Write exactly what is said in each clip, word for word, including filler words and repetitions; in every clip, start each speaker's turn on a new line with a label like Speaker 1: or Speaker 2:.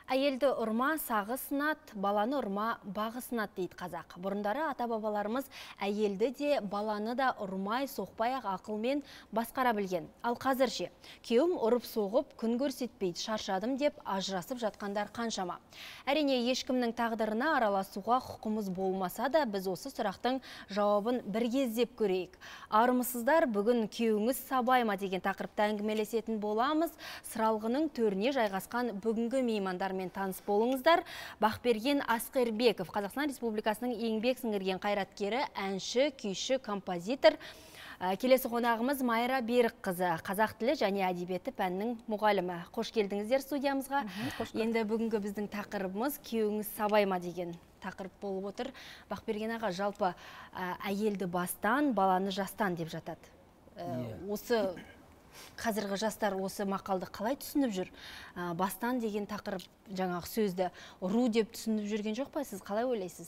Speaker 1: Әйелді ұрма сағы сынат, баланы ұрма бағы сынат дейді қазақ. Бұрындары ата-бабаларымыз әйелді де баланы да ұрмай, соқпай ақ ақылмен басқара білген. Ал қазірше, күйеуім ұрып соғып, күн көрсетпейді, шаршадым деп ажырасып жатқандар қаншама. Әрине, ешкімнің тағдырына араласуға құқымыз болмаса да, біз осы сұрақтың жауабын бір кездеп көрейік. Армысыздар, бүгін күйеуіңіз сабай ма деген тақырыпта әңгімелесетін боламыз. Сыралғының төріне жайғасқан бүгінгі меймандар мен таныс болыңыздар. Бақберген Асқербеков, Қазақстан Республикасының еңбек сіңірген қайраткері, әнші, күйші, композитор. Келесі қонағымыз Майра Берікқызы, қазақ тілі және әдебиеті пәнінің мұғалімі. Қош келдіңіздер студиямызға. Енді бүгінгі біздің тақырыбымыз күйеуіңіз сабай ма деген тақырып болып отыр. Бақберген аға, жалпы әйелді бастан, баланы жастан деп жатады. Осы қазіргі жастар осы мақалды қалай түсініп жүр? Бастан деген тақырып жаңағы сөзді ұру деп түсініп жүрген жоқ па? Сіз қалай ойлайсыз?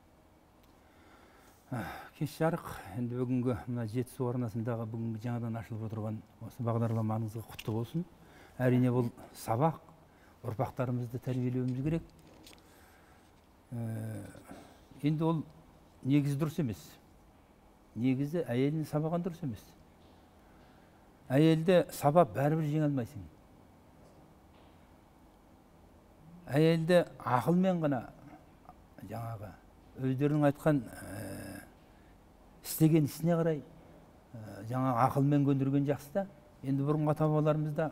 Speaker 2: Кеш жарық, енді бүгінгі мына жетісу арнасындағы бүгінгі жаңадан ашылып отырған осы бағдарламаңызға құтты болсын. Әрине бұл сабақ, ұрпақтарымызды тәрбиелеуіміз керек. Енді ол негізі дұрыс емес. Негізі әйелін сабаған дұрыс емес. Әйелді сабап бәрібір жеңе алмайсың. Әйелді ақылмен ғана, жаңағы өздерінің айтқан істеген ісіне қарай жаңағы ақылмен көндірген жақсы да. Енді бұрынғы ата-бабаларымызда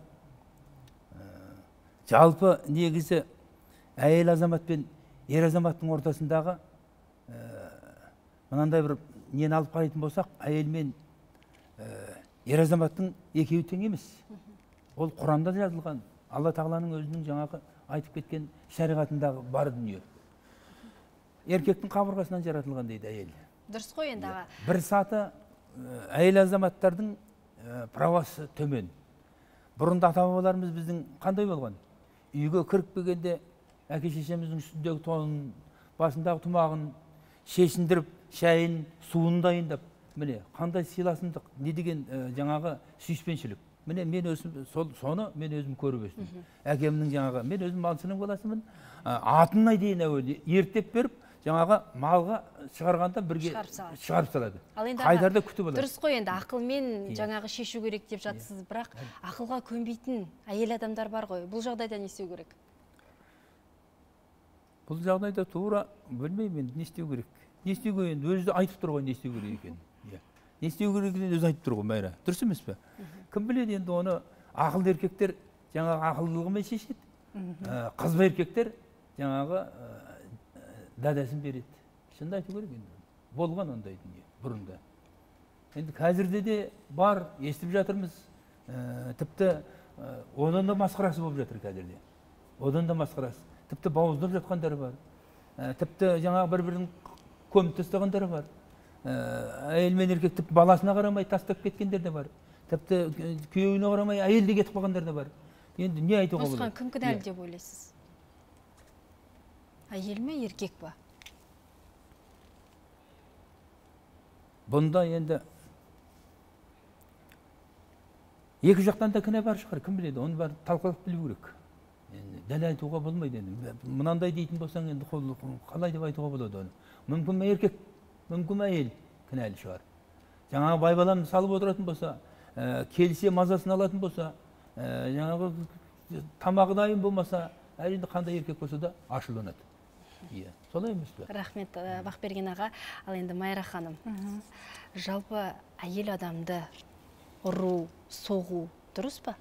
Speaker 2: жалпы негізі әйел азамат пен ер азаматтың ортасындағы мынандай бір нені алып қарайтын болсақ, әйел мен ер азаматтың екеуі тең емес. Ол Құрамда жазылған, Алла тағаланың өзінің жаңағы айтып кеткен шариғатындағы бар дүние. Еркектің қабырғасынан жаратылған дейді әйел.
Speaker 1: Дұрыс қой енді аға.
Speaker 2: Бір саты әйел азаматтардың правасы төмен. Бұрында ата-бабаларымыз біздің қандай болған? Үйге кіріп келгенде әке-шешеміздің үстіндегі тонын, басындағы тұмағын шешіндіріп, шайын, суын дайындап, міне, қандай сыйласымдық, не деген жаңағы сүйіспеншілік. Міне, мен өзім, соны мен өзім көріп өстім. Әкемнің жаңағы, мен өзім малшының баласымын, атына дейін әуелі ертеп беріп, жаңағы малға шығарғанда бірге шығарып салады. Қайдарда күтіп алады.
Speaker 1: Дұрыс қой, енді ақылмен жаңағы шешу керек деп жатсыз, бірақ ақылға көнбейтін әйел адамдар бар ғой. Бұл жағдайда не істеу керек?
Speaker 2: Бұл жағдайда тура білмеймін, не істеу керек. Не істеу керек, енді өзі айтып тұр ғой, не істеу керек екен. Не істеу керектігін өзі айтып тұр ғой, Майра. Дұрыс емес пе? Кім біледі, енді оны ақылды еркектер жаңағы ақылдылығымен шешеді. Қызба еркектер жаңағы дәдәсін береді. Шынды айту керек енді. Болған ондай дүние бұрында. Енді қазірде де бар, естіп жатырмыз. Тіпті одан да масқарасы болып жатыр қазірде. Одан да масқарасы. Тіпті бауыздап жатқандары бар. Тіпті жаңағы бір-бірін көміп тастағандары бар. Әйел мен еркек тіпті баласына қарамай тастап кеткендер де бар. Тіпті күйеуіне қарамай әйелде кетіп қалғандар да бар. Енді не айтуға болады?
Speaker 1: Осыған кім кінәлі деп ойлайсыз? Әйел ме, еркек па?
Speaker 2: Бұнда енді екі жақтан да кінә бар шығар, кім біледі, оны бар талқылап білу керек. Дәл айтуға болмайды енді. Мынандай дейтін болсаң, енді қалай деп айтуға болады оны? Мүмкін еркек, мүмкін әйел кінәлі шығар. Жаңағы байбалам салып отыратын болса, келсе мазасын алатын болса, жаңағы тамағы дайын болмаса, әрине қандай еркек болса да ашуланады. Солай емес пе?
Speaker 1: Рахмет, Бақберген аға. Ал енді Майра ханым, жалпы әйел адамды ұру, соғу дұрыс па?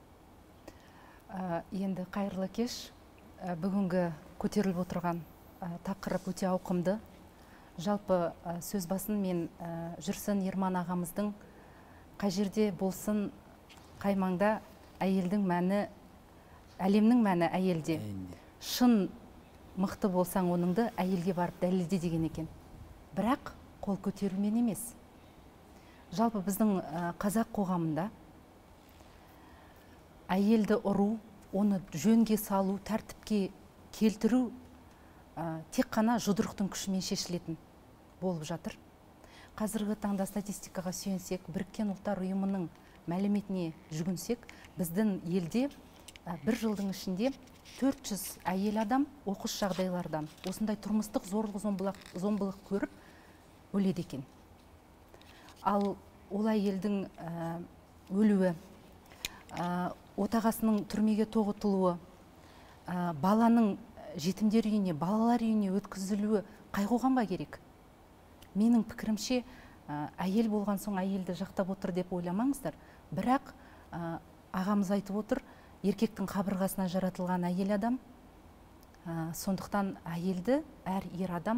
Speaker 3: Енді қайырлы кеш, бүгінгі көтеріліп отырған тақырып өте ауқымды. Жалпы сөз басын мен Жүрсін Ерман ағамыздың қай жерде болсын қай маңда әйелдің мәні, әлемнің мәні әйелде. Шын мықты болсаң оныңды әйелге барып дәлелде деген екен. Бірақ қол көтерумен емес. Жалпы біздің қазақ қоғамында әйелді ұру, оны жөнге салу, тәртіпке келтіру тек қана жұдырықтың күшімен шешілетін болып жатыр. Қазіргі таңда статистикаға сүйенсек, Біріккен ұлттар ұйымының мәліметіне жүгінсек, біздің елде бір жылдың ішінде төрт жүз әйел адам оқыс жағдайлардан осындай тұрмыстық зорлық зомбылық көріп өледі екен. Ал ол әйелдің өлуі, отағасының түрмеге тоғытылуы, баланың жетімдер үйіне, балалар үйіне өткізілуі қайғуғанға керек. Менің пікірімше, әйел болған соң әйелді жақтап отыр деп ойламаңыздар. Бірақ ағамыз айтып отыр, еркектің қабырғасына жаратылған әйел адам, сондықтан әйелді әр ер адам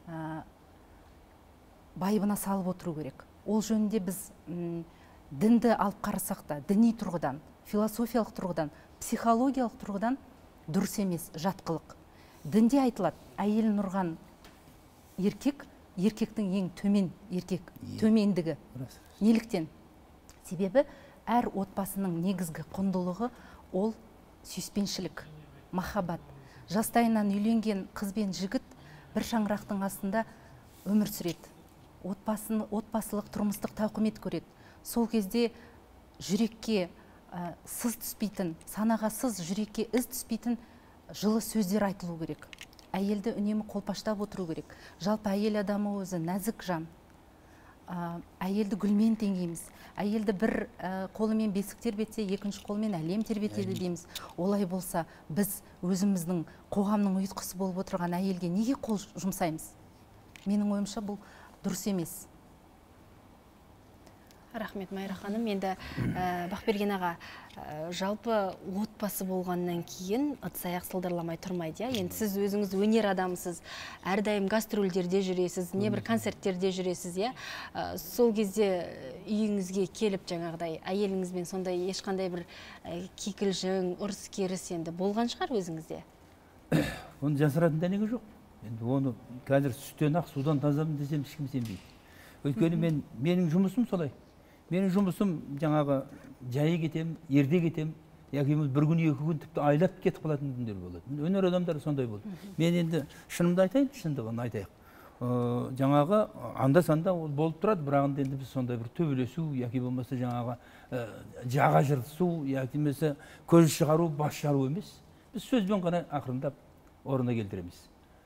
Speaker 3: байыбына салып отыру керек. Ол жөнінде біз дінді алып қарасақ та, діни тұрғыдан, философиялық тұрғыдан, психологиялық тұрғыдан дұрыс емес, жатқылық. Дінде айтылады, әйелін ұрған еркек, еркектің ең төмен еркек, төмендігі. Неліктен? Себебі әр отбасының негізгі құндылығы ол сүйіспеншілік, махаббат. Жастайынан үйленген қыз бен жігіт бір шаңырақтың астында өмір сүреді. Отбасылық, тұрмыстық тауқымет көреді. Сол кезде жүрекке сыз түспейтін, санаға сыз, жүрекке із түспейтін жылы сөздер айтылу керек. Әйелді үнемі қолпаштап отыру керек. Жалпы әйел адамы өзі нәзік жан. Әйелді гүлмен теңейміз. Әйелді бір қолымен бесік тербетсе, екінші қолымен әлем тербетеді дейміз. Олай болса, біз өзіміздің қоғамның ұйытқысы болып отырған әйелге неге қол жұмсаймыз? Менің ойымша бұл дұрыс емес.
Speaker 1: Рахмет, Майра ханым. Енді Бақберген аға, жалпы отбасы болғаннан кейін ыдыс-аяқ сылдырламай тұрмайды. Енді сіз өзіңіз өнер адамсыз, әрдайым гастрольдерде жүресіз, не бір концерттерде жүресіз. Сол кезде үйіңізге келіп жаңағыдай әйеліңізбен сондай ешқандай бір кикілжің, ұрыс керіс енді болған шығар өзіңізде?
Speaker 2: Оны жасыратын дәнегі жоқ. Енді оны қазір сүттен ақ судан тазамын десем ешкім сенбейді. Өйткені мен менің жұмысым солай. Менің жұмысым жаңағы жайы кетем, ерде кетем, яки бір күн, екі күн тіпті айлап кетіп қалатын күндер болады. Өнер адамдары сондай болды. Мен енді шынымды айтайын, шындығын айтайық. Жаңағы анда-санда ол болып тұрады, бірақ енді біз сондай бір төбелесу, яки болмаса жаңағы жаға жыртысу, яки болмаса көз шығару, бас жару емес. Біз сөзбен ғана ақырындап орнына келтіреміз.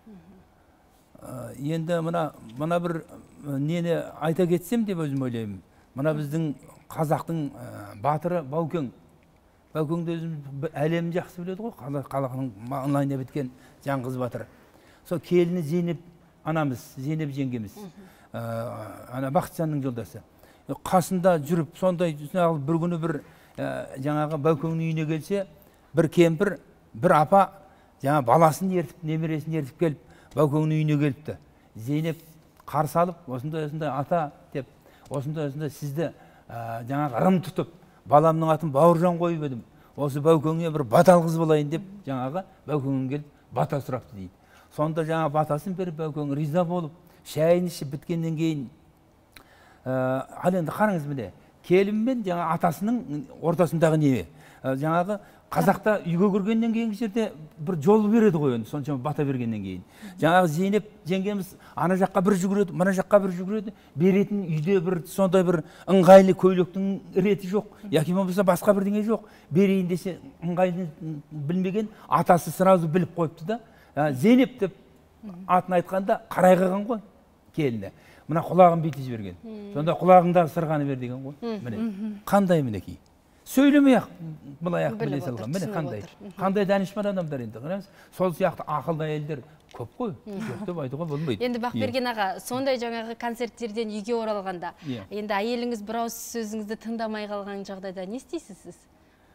Speaker 2: Енді мына бір нені айта кетсем деп өзім ойлаймын. Мына біздің қазақтың батыры Баукең. Баукеңді өзім әлем жақсы біледі ғой, қалақының маңайына біткен жаңғыз батыр. Сол келіні Зейнеп анамыз, Зейнеп жеңгеміз, ана Бақытжанның жолдасы. Қасында жүріп, сондай бір күні бір жаңағы Баукеңнің үйіне келсе, бір кемпір, бір апа жаңа баласын ертіп, немересін ертіп келіп, Баукеңнің үйіне келіпті. Зейнеп қарсы алып, осындай-осындай ата деп, осындай-осындай сізді жаңағы ырым тұтып, баламның атын Бауыржан қойып едім. Осы Баукеңе бір батал қыз болайын деп, жаңағы Баукеңнен келіп бата сұрапты дейді. Сонда жаңа батасын беріп, Баукең риза болып, шайын ішіп біткеннен кейін, ал енді қараңыз міне, келінмен жаңа атасының ортасындағы не? Жаңағы қазақта үйге кіргеннен кейінгі жерде бір жол береді ғой енді, соншама бата бергеннен кейін. Жаңағы Зейнеп жеңгеміз ана жаққа бір жүгіреді, мына жаққа бір жүгіреді, беретін үйде бір сондай бір ыңғайлы көйлектің реті жоқ, яки болмаса басқа бірдеңе жоқ. Берейін десе ыңғайлы білмеген, атасы сразу біліп қойыпты да. Зейнеп деп атын айтқанда қарай қалған ғой келіні. Мына құлағын бүйтіп жіберген. Сонда құлағыңдағы сырғаны бер деген ғой. Міне, қандай мінекей. Сөйлемей ақ, былай ақ біле салған. Міне қандай. Қандай данышпан адамдар енді. Сол сияқты ақылды әйелдер көп қой. Жоқ деп айтуға болмайды.
Speaker 1: Енді Бақберген аға, сондай жаңағы концерттерден үйге оралғанда, енді әйеліңіз бір ауыз сөзіңізді тыңдамай қалған жағдайда не істейсіз сіз?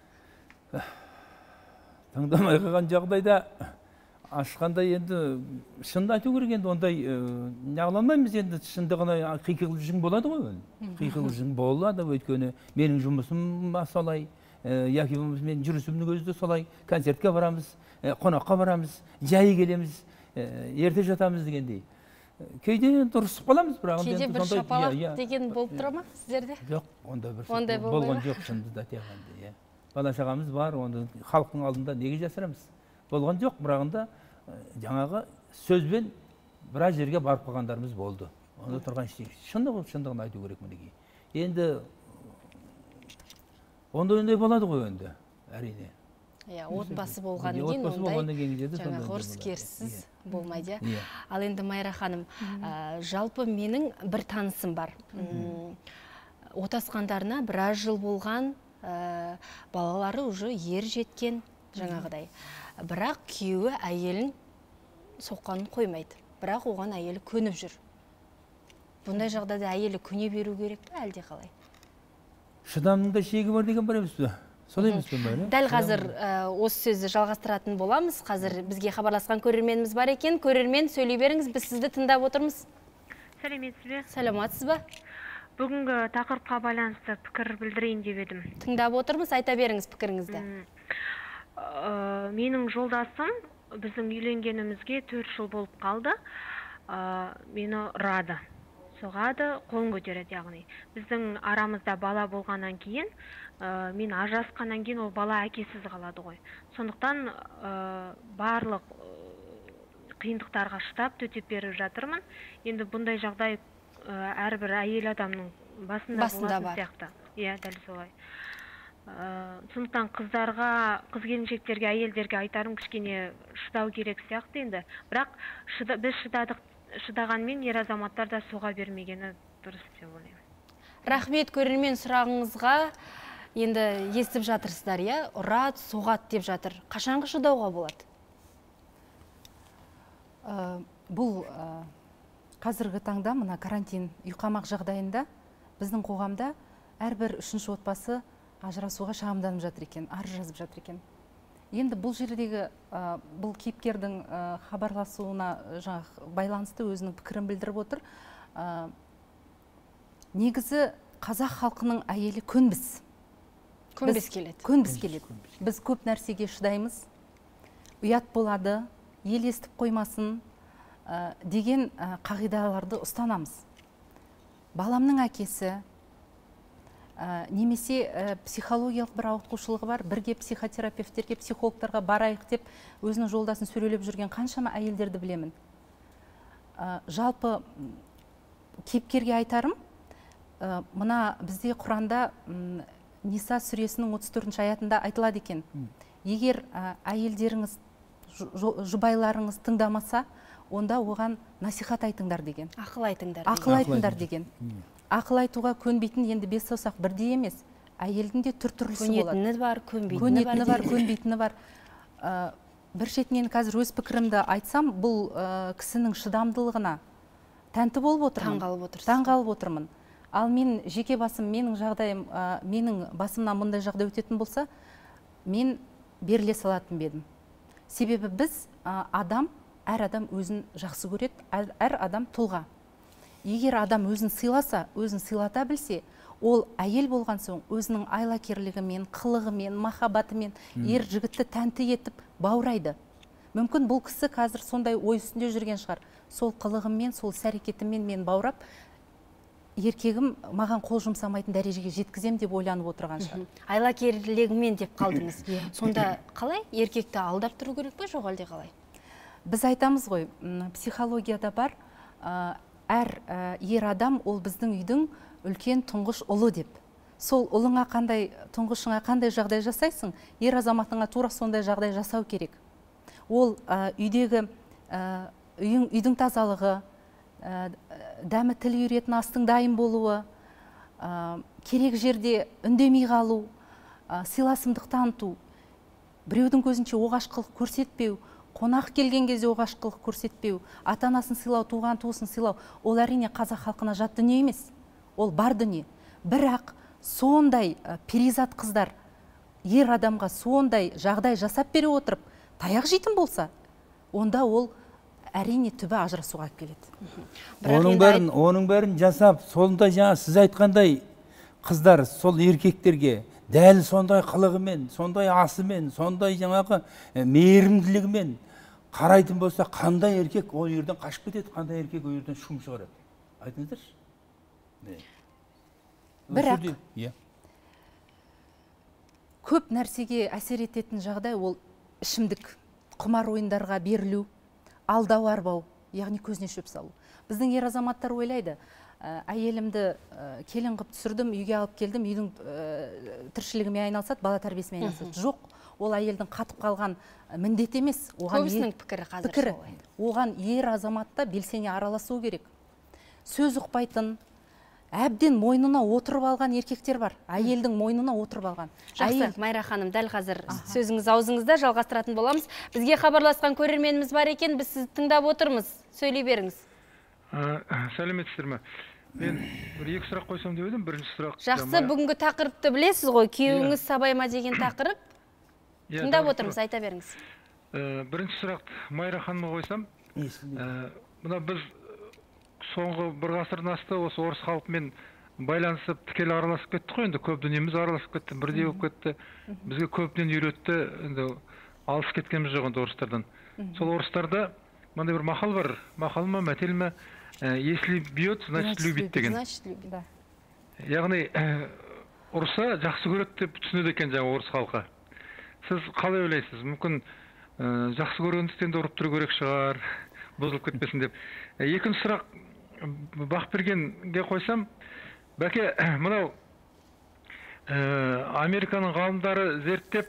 Speaker 2: Тыңдамай қалған жағдайда ашқандай енді шынды айту керек, енді ондай неғыламаймыз, енді шындығына қиқылжың болады ғой. Қиқылжың болады, өйткені менің жұмысым солай, яки менің жүрісімнің өзі де солай. Концертке барамыз, қонаққа барамыз, жай келеміз, ерте жатамыз дегендей. Кейде енді ұрысып қаламыз, бірақ
Speaker 1: кейде бір шапалақ деген болып тұра ма сіздерде?
Speaker 2: Жоқ, ондай бір болған жоқ, шынды да тияғанда. Бала шағамыз бар, оны халықтың алдында неге жасырамыз? Болған жоқ, бірағында жаңағы сөзбен біраз жерге барып қалғандарымыз болды. Онда тұрған шындығы, шындығын айту керек мінекей. Енді ондай-ондай болады ғой енді, әрине.
Speaker 1: Отбасы болғаннан кейін ондай жаңағы ұрыс-керіссіз болмайды. Ал енді Майра ханым, жалпы менің бір танысым бар. Отасқандарына біраз жыл болған, балалары уже ер жеткен жаңағыдай. Бірақ күйеуі әйелін соққанын қоймайды. Бірақ оған әйелі көніп жүр. Бұндай жағдайда әйелі көне беру керек пе, әлде қалай?
Speaker 2: Шыдамның да шегі бар деген бар емес пе? Солай емес пе, Майра?
Speaker 1: Дәл қазір осы сөзді жалғастыратын боламыз. Қазір бізге хабарласқан көрерменіміз бар екен. Көрермен, сөйлей беріңіз, біз сізді тыңдап отырмыз.
Speaker 4: Сәлеметсіз бе?
Speaker 1: Сәлеметсіз бе?
Speaker 4: Бүгінгі тақырыпқа байланысты пікір білдірейін деп едім.
Speaker 1: Тыңдап отырмыз, айта беріңіз пікіріңізді.
Speaker 4: Менің жолдасым біздің үйленгенімізге төрт жыл болып қалды. Мені ұрады, соғады, қолын көтереді, яғни. Біздің арамызда бала болғаннан кейін, мен ажырасқаннан кейін ол бала әкесіз қалады ғой. Сондықтан барлық қиындықтарға шыдап төтеп беріп жатырмын. Енді бұндай жағдай әрбір әйел адамның басында болатын сияқты. Иә, дәл солай. Сондықтан қыздарға, қыз келіншектерге, әйелдерге айтарым кішкене шыдау керек сияқты енді. Бірақ біз шыдадық, шыдағанмен ер азаматтар да соға бермегені дұрыс деп ойлаймын.
Speaker 1: Рахмет, көрермен, сұрағыңызға. Енді естіп жатырсыздар, иә? Ұрады, соғады деп жатыр. Қашанғы шыдауға болады?
Speaker 3: Бұл қазіргі таңда мына карантин үйқамақ жағдайында біздің қоғамда әрбір үшінші отбасы ажырасуға шағымданып жатыр екен, арыз жазып жатыр екен. Енді бұл жердегі бұл кейіпкердің хабарласуына байланысты өзінің пікірін білдіріп отыр. Негізі қазақ халқының әйелі көнбіс.
Speaker 1: Көнбіс келеді.
Speaker 3: Көнбіс келеді. Біз көп нәрсеге шыдаймыз, ұят болады, ел естіп қоймасын деген қағидаларды ұстанамыз. Баламның әкесі немесе психологиялық бір ауытқушылығы бар, бірге психотерапевттерге, психологтарға барайық деп өзінің жолдасын сөрелеп жүрген қаншама әйелдерді білемін. Жалпы кейіпкерге айтарым, мына бізде Құранда Ниса сүресінің отыз төртінші аятында айтылады екен. Егер әйелдеріңіз, жұбайларыңыз тыңдамаса, онда оған насихат айтыңдар деген.
Speaker 1: Ақыл айтыңдар.
Speaker 3: Ақыл айтыңдар деген. Ақыл айтуға көнбейтін енді бес саусақ бірдей емес. Әйелдің де түр-түрлісі болады.
Speaker 1: Көнетіні бар,
Speaker 3: көнбейтіні бар, көнбейтіні бар. Бір шетінен қазір өз пікірімді айтсам, бұл кісінің шыдамдылығына тәнті болып отырмын.
Speaker 1: Таңғалып отырсыз.
Speaker 3: Таңғалып отырмын. Ал мен жеке басым, менің жағдайым, менің басымнан мұндай жағдай өтетін болса, мен беріле салатын бедім. Себебі біз адам, әр адам өзін жақсы көреді, әр адам тұлға. Егер адам өзін сыйласа, өзін сыйлата білсе, ол әйел болған соң өзінің айлакерлігімен, қылығымен, махаббатымен ер жігітті тәнті етіп баурайды. Мүмкін бұл кісі қазір сондай ой үстінде жүрген шығар. Сол қылығымен, сол іс-әрекетімен мен баурап, еркегім маған қол жұмсамайтын дәрежеге жеткізем деп ойланып отырған шығар.
Speaker 1: Айлакерлігімен деп қалдыңыз. Сонда қалай? Еркекті алдап тұру керек пе, жоқ әлде қалай?
Speaker 3: Біз айтамыз ғой, психологияда бар, әр ер адам ол біздің үйдің үлкен тұңғыш ұлы деп. Сол ұлыңа қандай, тұңғышыңа қандай жағдай жасайсың, ер азаматыңа тура сондай жағдай жасау керек. Ол үйдегі үйдің тазалығы, дәмі тіл үйретін астың дайын болуы, керек жерде үндемей қалу, сыйласымдық таныту, біреудің көзінше оғашқылық көрсетпеу, қонақ келген кезде оғашқылық көрсетпеу, ата-анасын сыйлау, туған туысын сыйлау, ол әрине қазақ халқына жат дүние емес, ол бар дүние. Бірақ сондай перизат қыздар ер адамға сондай жағдай жасап бере отырып, таяқ жейтін болса, онда ол әрине түбі ажырасуға келеді.
Speaker 2: Оның бәрін, оның бәрін жасап, сондай жаңа сіз айтқандай қыздар сол еркектерге дәл сондай қылығымен, сондай асымен, сондай жаңағы мейірімділігімен қарайтын болса, қандай еркек ол жерден қашып кетеді, қандай еркек ол жерден шум шығарады. Айтыңыздаршы.
Speaker 3: Бірақ көп нәрсеге әсер ететін жағдай ол ішімдік, құмар ойындарға берілу, алдау арбау, яғни көзіне шөп салу. Біздің ер азаматтар ойлайды, әйелімді келін қып түсірдім, үйге алып келдім, үйдің тіршілігіме айналсады, бала тәрбиесіме айналсады. Жоқ, ол әйелдің қатып қалған міндет емес.
Speaker 1: Көбісінің пікірі қазір
Speaker 3: пікірі.
Speaker 1: солай.
Speaker 3: Оған ер азаматта белсене араласу керек. Сөз ұқпайтын, әбден мойнына отырып алған еркектер бар. Әйелдің мойнына отырып алған.
Speaker 1: Жақсы, Майра ханым, дәл қазір сөзіңіз аузыңызда, жалғастыратын боламыз. Бізге хабарласқан көрерменіміз бар екен, біз сізді тыңдап отырмыз. Сөйлей беріңіз.
Speaker 5: Сәлеметсіздер ме? Мен бір екі сұрақ қойсам деп едім. Бірінші сұрақ.
Speaker 1: Жақсы, бүгінгі тақырыпты білесіз ғой, күйеуіңіз сабайма деген тақырып. Тыңдап отырмыз, айта беріңіз.
Speaker 5: Бірінші сұрақ Майра ханымға қойсам. Мына біз соңғы бір ғасырдың асты осы орыс халқымен байланысып тікелей араласып кеттік қой, енді көп дүниеміз араласып кетті, бірдей болып кетті. Бізге көптен үйретті, енді алыс кеткеніміз жоқ енді орыстардан. Сол орыстарда мынандай бір мақал бар, мақал ма, мәтел ме, если бьет, значит любит деген. Яғни ұрса жақсы көреді деп түсінеді екен жаңа орыс халқы. Сіз қалай ойлайсыз? Мүмкін жақсы көргендіктен де ұрып тұру керек шығар, бұзылып кетпесін деп. Екінші сұрақ Бақбергенге қойсам, бәке, мынау Американың ғалымдары зерттеп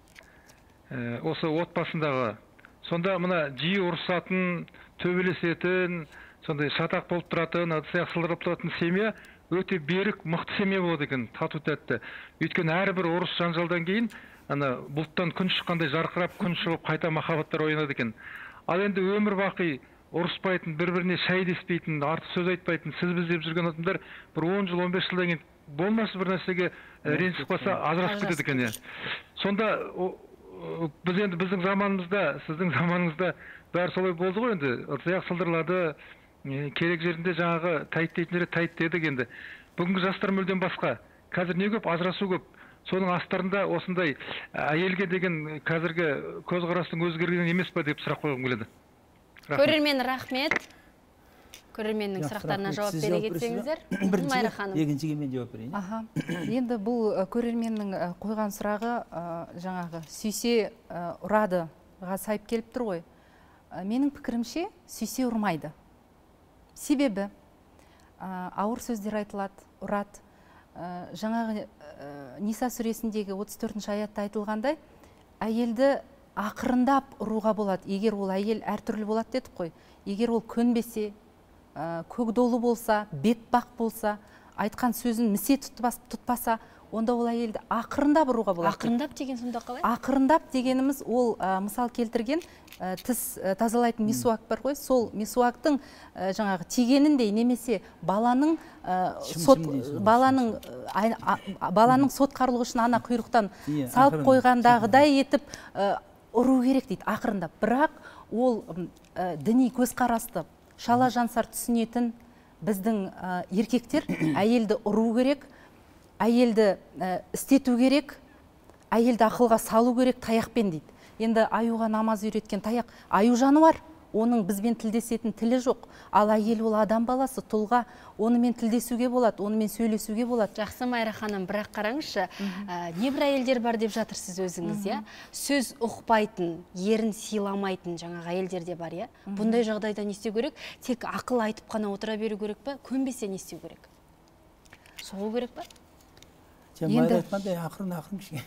Speaker 5: осы отбасындағы, сонда мына жиі ұрысатын, төбелесетін, сондай шатақ болып тұратын, сылдырап тұратын семья өте берік, мықты семья болады екен, тату тәтті. Өйткені әрбір ұрыс жанжалдан кейін ана бұлттан күн шыққандай жарқырап, күн шығып қайта махаббаттар ойнады екен. Ал енді өмір бақи ұрыспайтын, бір-біріне шай деспейтін, артық сөз айтпайтын, сіз біз деп жүрген адамдар бір он жыл, он бес жылдан кейін болмашы бір нәрсеге ренжісіп қалса ажырасып кетеді екен. Сонда біз енді біздің заманымызда, сіздің заманыңызда бәрі солай болды ғой енді. Аяқ сылдырлады, керек жерінде жаңағы тайт дейтін жерде тайт дедік енді. Бүгінгі жастар мүлдем басқа. Қазір не көп, ажырасу көп. Соның астарында осындай әйелге деген қазіргі көзқарастың өзгергені емес па деп сұрақ қойғым келеді.
Speaker 1: Көрермен рахмет. Көрерменнің сұрақтарына жауап бере кетсеңіздер. Майра ханым.
Speaker 2: Екіншіге мен жауап берейін.
Speaker 3: Аха. Енді бұл көрерменнің қойған сұрағы жаңағы сүйсе ұрадыға сайып келіп тұр ғой. Менің пікірімше сүйсе ұрмайды. Себебі ауыр сөздер айтылады, ұрады. Жаңағы Ниса сүресіндегі отыз төртінші аятта айтылғандай, әйелді ақырындап ұруға болады, егер ол әйел әртүрлі болады дедік қой. Егер ол көнбесе, көкдолы болса, бетбақ болса, айтқан сөзін місе тұтпаса, онда ол әйелді ақырындап ұруға болады.
Speaker 1: Ақырындап деген сонда қалай?
Speaker 3: Ақырындап дегеніміз ол мысал келтірген тіс тазалайтын месуак бар ғой, сол месуактың жаңағы тигеніндей немесе баланың баланың баланың сот қарылғышын ана құйрықтан салып қойғандағыдай етіп ұру керек дейді, ақырындап. Бірақ ол діни көзқарасты шала жансар түсінетін біздің еркектер әйелді ұру керек, әйелді істету керек, әйелді ақылға салу керек таяқпен дейді. Енді аюға намаз үйреткен таяқ, аю жануар, оның бізбен тілдесетін тілі жоқ. Ал әйел ол адам баласы, тұлға, онымен тілдесуге болады, онымен сөйлесуге болады.
Speaker 1: Жақсы, Майра ханым, бірақ қараңызшы, небір әйелдер бар деп жатырсыз өзіңіз, иә? Сөз ұқпайтын, ерін сыйламайтын жаңағы әйелдер де бар, иә? Бұндай жағдайда не істеу керек? Тек ақыл айтып қана отыра беру керек па? Көнбесе не істеу керек? Соғу керек па?
Speaker 2: Майра айтқандай ақырын-ақырын кішкене.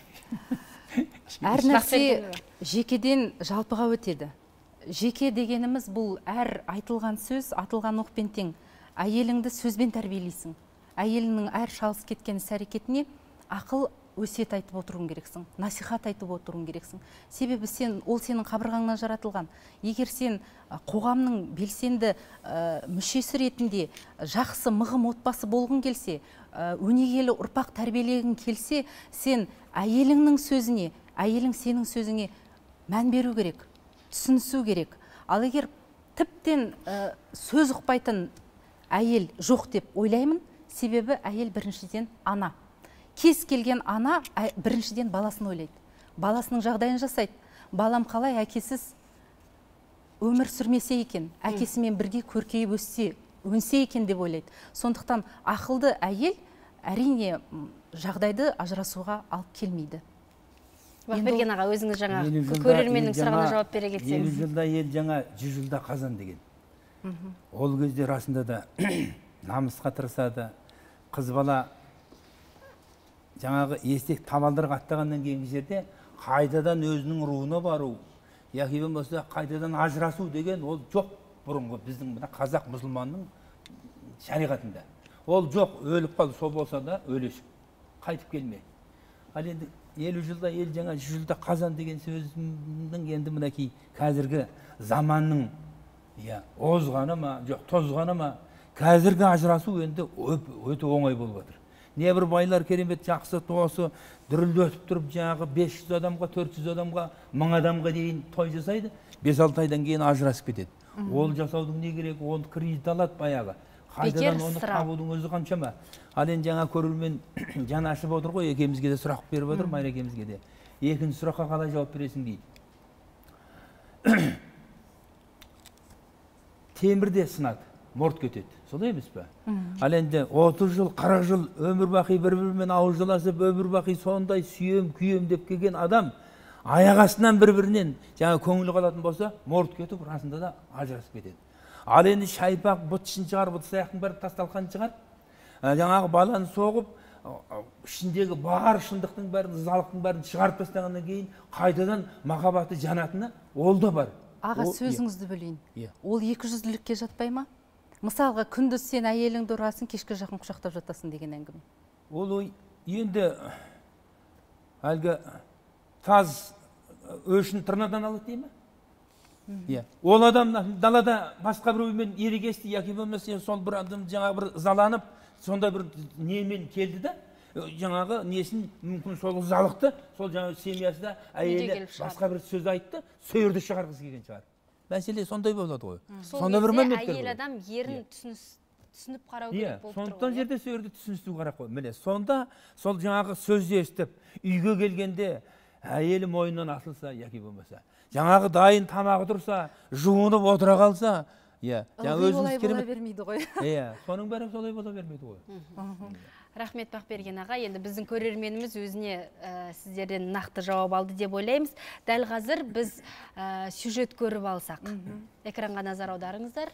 Speaker 3: Әр нәрсе жекеден жалпыға өтеді. Жеке дегеніміз бұл әр айтылған сөз, атылған оқпен тең. Әйеліңді сөзбен тәрбиелейсің. Әйеліңнің әр шалыс кеткен іс-әрекетіне ақыл өсиет айтып отыруың керексің, насихат айтып отыруың керексің. Себебі сен, ол сенің қабырғаңнан жаратылған. Егер сен қоғамның белсенді мүшесі ретінде жақсы мығым отбасы болғың келсе, өнегелі ұрпақ тәрбиелегің келсе, сен әйеліңнің сөзіне, әйелің сенің сөзіңе мән беру керек, түсінісу керек. Ал егер тіптен сөз ұқпайтын әйел жоқ деп ойлаймын, себебі әйел біріншіден ана. Кез келген ана біріншіден баласын ойлайды. Баласының жағдайын жасайды. Балам қалай әкесіз өмір сүрмесе екен, әкесімен бірге көркейіп өссе, өнсе екен деп ойлайды. Сондықтан ақылды әйел әрине жағдайды ажырасуға алып келмейді.
Speaker 1: Бақберген аға, өзіңіз жаңа көрерменнің сұрағына жауап бере кетсеңіз.
Speaker 2: елу жылда ел жаңа, жүз жылда қазан деген. Ол кезде расында да намысқа тырысады. Қыз бала жаңағы естек табалдырық аттағаннан кейінгі жерде қайтадан өзінің руына бару яки болмаса қайтадан ажырасу деген ол жоқ. Бұрынғы біздің мына қазақ мұсылманның шариғатында ол жоқ. Өліп қалды, сол болса да өлешік қайтып келме. Ал енді елу жылда ел жаңа жүз жылда қазан деген сөздің енді мінекей қазіргі заманның иә озғаны ма жоқ тозғаны ма қазіргі ажырасу енді өте оңай болып жатыр. Не бір байлар керемет жақсы тосы дүрілдетіп тұрып жаңағы бес жүз адамға төрт жүз адамға мың адамға дейін той жасайды, бес алты айдан кейін ажырасып кетеді. Ол жасаудың не керек? Оны кредит алады баяғы. Қайдадан оны табудың өзі қаншама. Ал енді жаңа көрермен жаны ашып отыр ғой, екеумізге де сұрақ беріп отыр, Майра екеумізге де. Екінші сұраққа қалай жауап бересің дейді. Темірде сынады, мұрт кетеді. Солай емес пе? Ал енді отыз жыл, қырық жыл өмір бақи бір-бірімен ауыз жаласып, өмір бақи сондай сүйем, күйем деп келген адам аяқ астынан бір-бірінен жаңа көңілі қалатын болса, мұрт кетіп, расында да ажырасып кетеді. Ал енді шайпақ бұтшын шығар, бұт саяқтың бәрі тасталқан шығар. Жаңағы баланы соғып, ішіндегі бар шындықтың бәрін, залықтың бәрін шығарып тастағаннан кейін қайтадан махаббаты жанатыны ол да бар.
Speaker 3: Аға, сөзіңізді бөлейін. Ол екі жүзділікке жатпай ма? Мысалға, күндіз сен әйеліңді ұрасың, кешке жақын құшақтап жатасың деген әңгіме.
Speaker 2: Ол енді әлгі таз өшін тырнадан алады дей ме? Ол адам далада басқа біреумен ерегесті, яки болмаса сол бір адам жаңағы бір заланып, сонда бір немен келді да, жаңағы несін мүмкін сол залықты, сол жаңағы семьясында әйелі басқа бір сөз айтты, сөйірді шығарғысы келген шығар. Мәселе сондай болады ғой.
Speaker 1: Сонда бір мәліметтер ғой. Әйел адам ерін түсініп қарау керек болып тұр ғой.
Speaker 2: Сондықтан жерде сөйірді түсіністу қарақ қой. Міне, сонда сол жаңағы сөзді естіп, үйге келгенде әйелі мойнынан асылса, яки болмаса, жаңағы дайын тамағы тұрса, жуынып отыра қалса,
Speaker 3: ылғи олай бола бермейді ғой.
Speaker 2: Соның бәрі солай бола бермейді ғой.
Speaker 1: Рахмет Бақберген аға, енді біздің көрерменіміз өзіне сіздерден нақты жауап алды деп ойлаймыз. Дәл қазір біз сюжет көріп алсақ. Экранға назар аударыңыздар.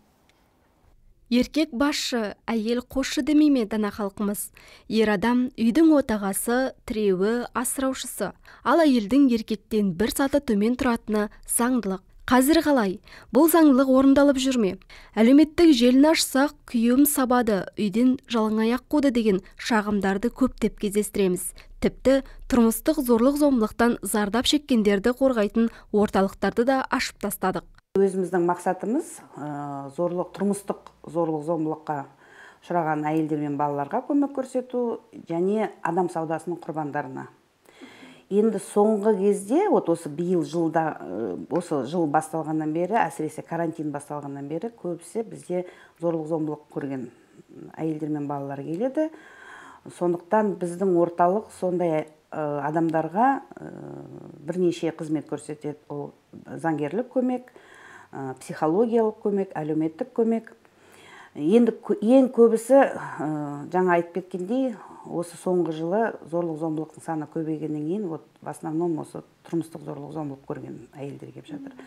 Speaker 6: Еркек басшы, әйел қосшы демейме дана халқымыз. Ер адам үйдің отағасы, тіреуі, асыраушысы. Ал әйелдің еркектен бір саты төмен тұратыны заңдылық. Қазір қалай? Бұл заңдылық орындалып жүрме? Әлеуметтік желіні ашсақ, күйеуім сабады, үйден жалаңаяқ қуды деген шағымдарды көптеп кездестіреміз. Тіпті тұрмыстық зорлық-зомбылықтан зардап шеккендерді қорғайтын орталықтарды да ашып тастадық.
Speaker 7: Өзіміздің мақсатымыз зорлық, тұрмыстық зорлық-зомбылыққа ұшыраған әйелдер мен балаларға көмек көрсету және адам саудасының құрбандарына. Енді соңғы кезде, осы биыл жылда, осы жыл басталғаннан бері, әсіресе карантин басталғаннан бері, көбісі бізде зорлық-зомбылық көрген әйелдер мен балалар келеді. Сондықтан біздің орталық сондай адамдарға бірнеше қызмет көрсетеді. Ол заңгерлік көмек, психологиялық көмек, әлеуметтік көмек. Енді ең көбісі, жаңа айтып кеткендей, осы соңғы жылы зорлық-зомбылықтың саны көбейгеннен кейін, в основном осы тұрмыстық зорлық-зомбылық көрген әйелдер келіп жатыр.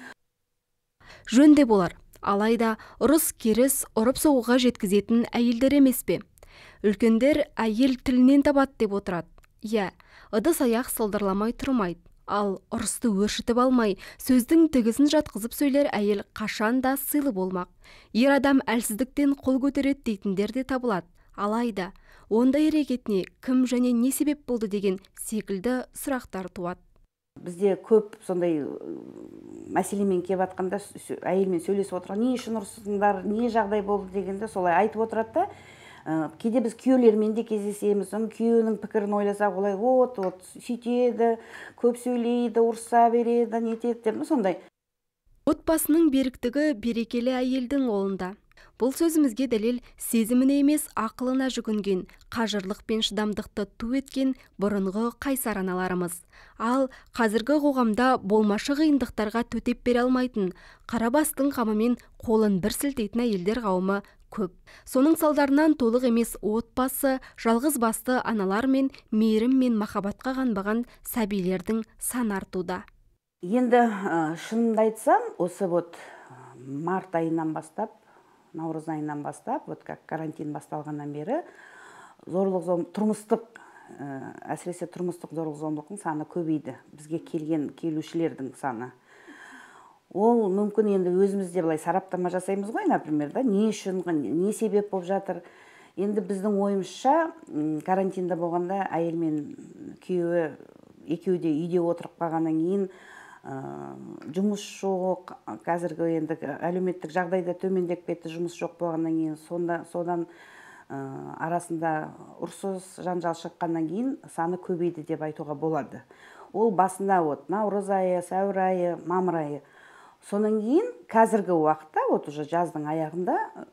Speaker 6: Жөнде болар, алайда ұрыс керіс ұрып соғуға жеткізетін әйелдер емес пе? Үлкендер әйел тілінен табады деп отырады. Иә, ыдыс аяқ сылдырламай тұрмайды. Ал ұрысты өршітіп алмай, сөздің тігісін жатқызып сөйлер әйел қашан да сыйлы болмақ. Ер адам әлсіздіктен қол көтереді дейтіндер де табылады. Алайда, ондай әрекетіне кім және не себеп болды деген секілді сұрақтар туады.
Speaker 7: Бізде көп сондай мәселемен келіп жатқанда әйелмен сөйлесіп отырған, не үшін ұрсыңдар, не жағдай болды дегенде солай айтып отырады да. Кейде біз күйеулермен де кездесеміз, күйеуінің пікірін ойласақ, олай от, от, сөйтеді, көп сөйлейді, ұрса береді, нетеді деп, сондай.
Speaker 6: Отбасының беріктігі берекелі әйелдің қолында. Бұл сөзімізге дәлел сезіміне емес ақылына жүгінген, қажырлық пен шыдамдықты ту еткен бұрынғы қайсар аналарымыз. Ал қазіргі қоғамда болмашы қиындықтарға төтеп бере алмайтын, қарабастың қамымен қолын бір сілтейтін әйелдер қауымы көп. Соның салдарынан толық емес отбасы, жалғыз басты аналар мен мейірім мен махаббатқа қанбаған сәбилердің саны артуда.
Speaker 7: Енді шынымды айтсам, осы вот март айынан бастап, наурыз айынан бастап, вот как карантин басталғаннан бері, зорлық-зомбылық, тұрмыстық әсіресе тұрмыстық зорлық-зомбылықтың саны көбейді. Бізге келген келушілердің саны. Ол мүмкін енді өзімізде былай сараптама жасаймыз ғой, например, да, не үшін, не себеп болып жатыр. Енді біздің ойымызша карантинда болғанда әйел мен күйеуі екеуі де үйде отырып қалғаннан кейін жұмыс жоқ, қазіргі енді әлеуметтік жағдайда төмендеп кетті, жұмыс жоқ болғаннан кейін, сонда содан арасында ұрсыс, жанжал шыққаннан кейін саны көбейді деп айтуға болады. Ол басында от наурыз айы, сәуір айы, мамыр айы. Сонан кейін қазіргі уақытта, вот уже жаздың аяғында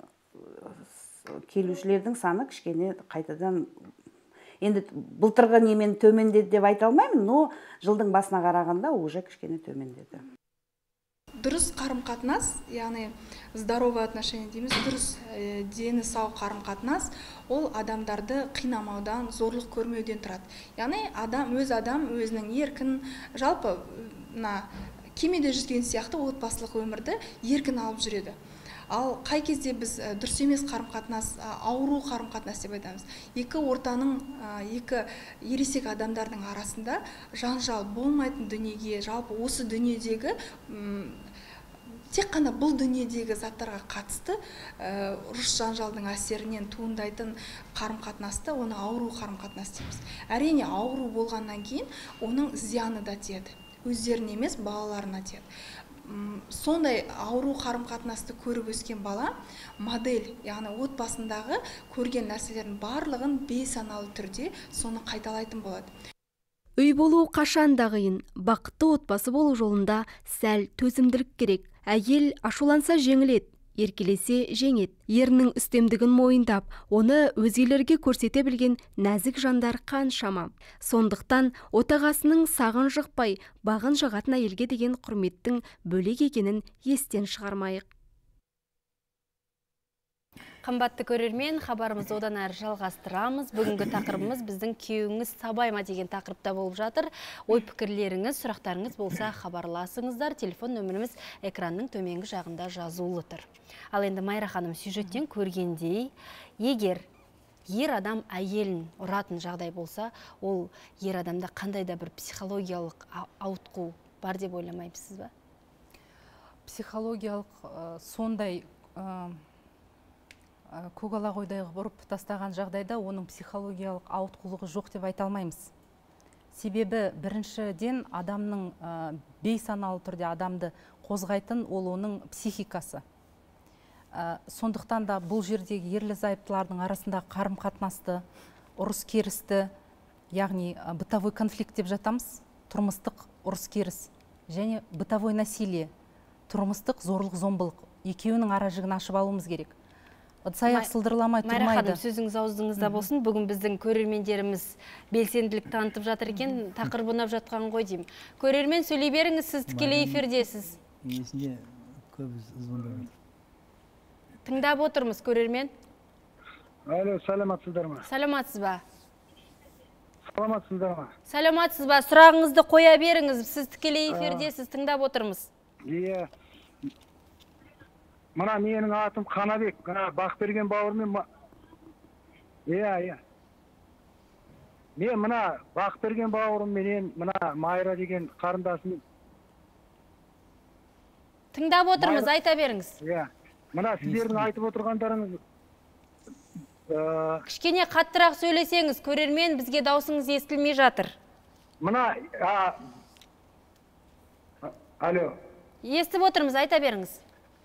Speaker 7: келушілердің саны кішкене қайтадан, енді былтырғы немен төмендеді деп айта алмаймын, но жылдың басына қарағанда уже кішкене төмендеді.
Speaker 8: Дұрыс қарым-қатынас, яғни здоровый отношение дейміз, дұрыс дені сау қарым-қатынас, ол адамдарды қинамаудан, зорлық көрмеуден тұрады. Яғни адам, өз адам өзінің еркін, жалпы кемеде жүзген сияқты отбасылық өмірді еркін алып жүреді. Ал қай кезде біз дұрыс емес қарым-қатынас, ауру қарым-қатынас деп айтамыз. Екі ортаның, екі ересек адамдардың арасында жанжал болмайтын дүниеге, жалпы осы дүниедегі, тек қана бұл дүниедегі заттарға қатысты ұрыс жанжалдың әсерінен туындайтын қарым-қатынасты, оны ауру қарым-қатынас дейміз. Әрине, ауру болғаннан кейін оның зияны да тиеді. Өздеріне емес, балаларына тиеді. Сондай ауру қарым-қатынасты көріп өскен бала модель, яғни отбасындағы көрген нәрселердің барлығын бейсаналы түрде соны қайталайтын болады.
Speaker 6: Үй болу қашанда қиын, бақытты отбасы болу жолында сәл төзімділік керек. Әйел ашуланса жеңіледі, еркелесе жеңет. Ерінің үстемдігін мойындап, оны өзгелерге көрсете білген нәзік жандар қаншама. Сондықтан отағасының сағын жықпай, бағын жағатын әйелге деген құрметтің бөлек екенін естен шығармайық.
Speaker 1: Қымбатты көрермен, хабарымызды одан әрі жалғастырамыз. Бүгінгі тақырыбымыз біздің күйеуіңіз сабай ма деген тақырыпта болып жатыр. Ой пікірлеріңіз, сұрақтарыңыз болса хабарласыңыздар. Телефон нөміріміз экранның төменгі жағында жазулы тұр. Ал енді Майра ханым сюжеттен көргендей, егер ер адам әйелін ұратын жағдай болса, ол ер адамда қандай да бір психологиялық ауытқу бар деп ойламайсыз ба?
Speaker 3: Психологиялық сондай көкала қойдай бұрып тастаған жағдайда оның психологиялық ауытқулығы жоқ деп айта алмаймыз. Себебі біріншіден адамның бейсаналы түрде адамды қозғайтын ол оның психикасы. Сондықтан да бұл жердегі ерлі зайыптылардың арасында қарым-қатынасты, ұрыс керісті, яғни бытовой конфликт деп жатамыз, тұрмыстық ұрыс керіс және бытовой насилие, тұрмыстық зорлық-зомбылық екеуінің ара жігін ашып алуымыз керек. Ыдыс-аяқ сылдырламай тұрмайды.
Speaker 1: Майра ханым, сөзіңіз аузыңызда болсын. Бүгін біздің көрермендеріміз белсенділік танытып жатыр екен, тақырып ұнап жатқан ғой деймін. Көрермен, сөйлей беріңіз, сіз тікелей эфирдесіз.
Speaker 2: Есінде көп звондап.
Speaker 1: Тыңдап отырмыз, көрермен.
Speaker 5: Алло, саламатсыздар ма?
Speaker 1: Саламатсыз ба?
Speaker 5: Саламатсыздар ма?
Speaker 1: Саламатсыз ба? Сұрағыңызды қоя беріңіз, сіз тікелей эфирдесіз, тыңдап отырмыз.
Speaker 5: Иә. Мына менің атым Қанабек, Бақберген бауырмен. Иә, иә. Мен мына Бақберген бауырым менен мына Майра деген қарындасым.
Speaker 1: Тыңдап отырмыз, айта беріңіз.
Speaker 5: Иә. Мына сіздердің айтып отырғандарыңыз.
Speaker 1: Кішкене қаттырақ сөйлесеңіз, көрермен, бізге даусыңыз естілмей жатыр.
Speaker 5: Мына, алло.
Speaker 1: Естіп отырмыз, айта беріңіз.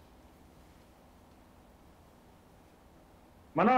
Speaker 5: Мына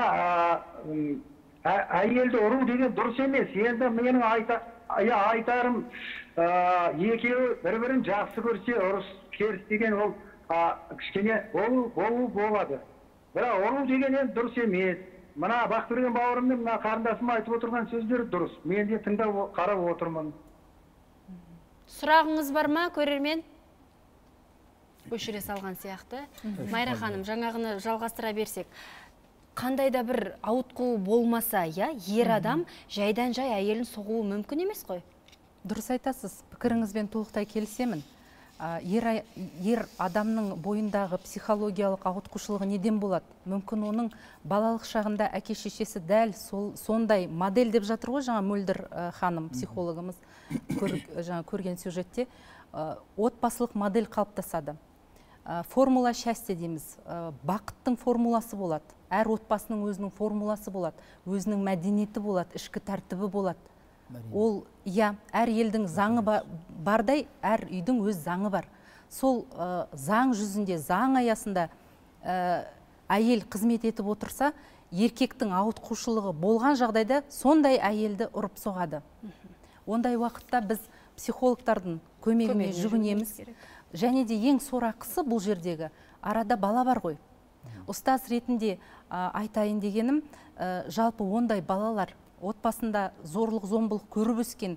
Speaker 5: әйелді ұру деген дұрыс емес. Енді менің айтарым, екеуі бір-бірін жақсы көрсе, ұрыс керіс деген ол кішкене болу болады. Бірақ ұру деген енді дұрыс емес. Мына Бақберген бауырымның мына қарындасым айтып отырған сөздері дұрыс. Мен де тыңдап қарап отырмын.
Speaker 1: Сұрағыңыз бар ма, көрермен? Өшіре салған сияқты. Майра ханым, жаңағыны жалғастыра берсек. Қандай да бір ауытқу болмаса, ер адам жайдан жай әйелін соғуы мүмкін емес қой?
Speaker 3: Дұрыс айтасыз, пікіріңізбен толықтай келісемін. ер, ер адамның бойындағы психологиялық ауытқушылығы неден болады? Мүмкін оның балалық шағында әке шешесі дәл сол, сондай модель деп жатыр ғой, жаңа Мөлдір ханым психологымыз көр, жаңа көрген сюжетте отбасылық модель қалыптасады. Формула счастья дейміз, бақыттың формуласы болады. Әр отбасының өзінің формуласы болады, өзінің мәдениеті болады, ішкі тәртібі болады. Ол, иә, әр елдің заңы бардай, әр үйдің өз заңы бар. Сол заң жүзінде, заң аясында әйел қызмет етіп отырса, еркектің ауытқушылығы болған жағдайда сондай әйелді ұрып соғады. Ондай уақытта біз психологтардың көмегіне жүгінеміз. Және де ең сорақысы бұл жердегі арада бала бар ғой. Ұстаз ретінде айтайын дегенім, жалпы ондай балалар отбасында зорлық зомбылық көріп өскен,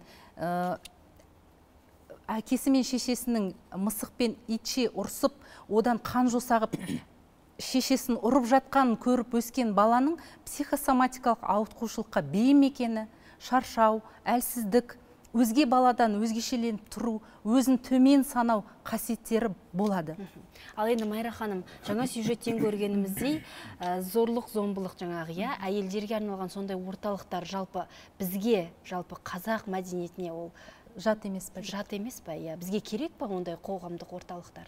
Speaker 3: әкесі мен шешесінің мысықпен итше ұрсып, одан қан жосағып, шешесін ұрып жатқанын көріп өскен баланың психосоматикалық ауытқушылыққа бейім екені, шаршау, әлсіздік, өзге баладан өзгешеленіп тұру, өзін төмен санау қасиеттері болады.
Speaker 1: Ал енді Майра ханым, жаңа сюжеттен көргеніміздей, зорлық зомбылық жаңағы, иә, әйелдерге арналған сондай орталықтар жалпы бізге, жалпы қазақ мәдениетіне ол
Speaker 3: жат емес пе?
Speaker 1: Жат емес пе? Иә, бізге керек пе ондай қоғамдық орталықтар?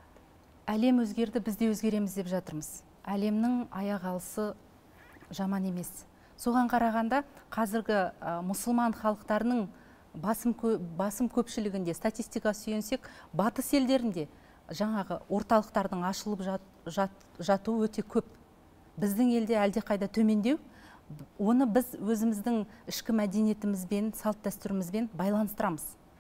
Speaker 3: Әлем өзгерді, біз де өзгереміз деп жатырмыз. Әлемнің аяқ алысы жаман емес. Соған қарағанда қазіргі мұсылман халықтарының басым, басым көпшілігінде статистика сүйенсек, батыс елдерінде жаңағы орталықтардың ашылып жат, жат, жатуы өте көп. Біздің елде әлде қайда төмендеу, оны біз өзіміздің ішкі мәдениетімізбен, салт дәстүрімізбен байланыстырамыз.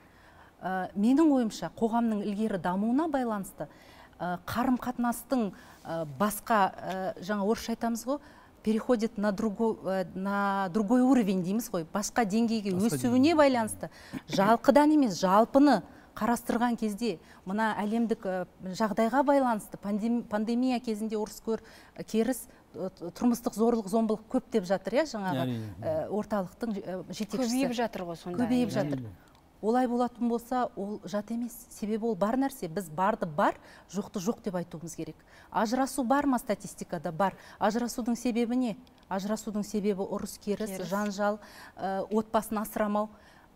Speaker 3: Ә, менің ойымша, қоғамның ілгері дамуына байланысты қарым қатынастың басқа, жаңа орысша айтамыз ғой, переходит на другой, на другой уровень дейміз ғой, басқа деңгейге өсуіне байланысты. Жалқыдан емес, жалпыны қарастырған кезде, мына әлемдік жағдайға байланысты, пандемия кезінде ұрыс көр, керіс, тұрмыстық зорлық, зомбылық көп деп жатыр, иә, жаңағы орталықтың жетекшісі.
Speaker 1: Көбейіп жатыр ғой сонда.
Speaker 3: Көбейіп жатыр. Олай болатын болса, ол жат емес. Себебі ол бар нәрсе. Біз барды бар, жоқты жоқ деп айтуымыз керек. Ажырасу бар ма статистикада? Бар. Ажырасудың себебі не? Ажырасудың себебі ұрыс керіс, жанжал, отбасын асырамау.